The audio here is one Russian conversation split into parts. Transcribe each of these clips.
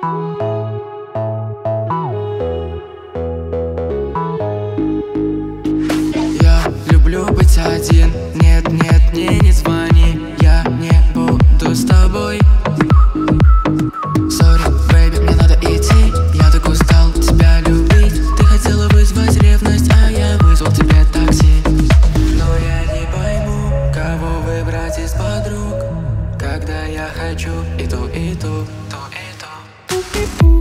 Я люблю быть один. Нет, нет, не звони. Я не буду с тобой. Сорри, бэйби, мне надо идти. Я так устал тебя любить. Ты хотела вызвать ревность, а я вызвал тебе такси. Но я не пойму, кого выбрать из подруг, когда я хочу и ту, и ту, ту, и ту.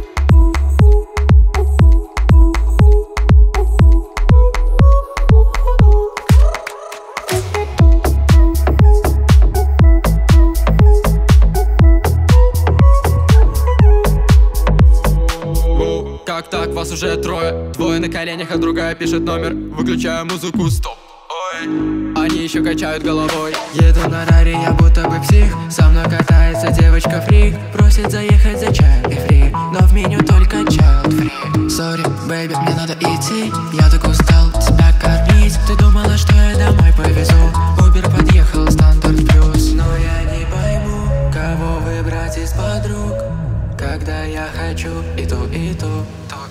Как так, вас уже трое? Двое на коленях, а другая пишет номер. Выключаю музыку, стоп. Ой, они еще качают головой. Еду на раре, я будто бы псих. Со мной катается девочка-фрик. Просит заехать за чаем и фри, но в меню только child free. Сорри, бэйби, мне надо идти. Я так устал тебя кормить. Ты думала, что я домой повезу? Убер подъехал, стандарт плюс. Но я не пойму, кого выбрать из подруг, когда я хочу и ту, и ту, ту.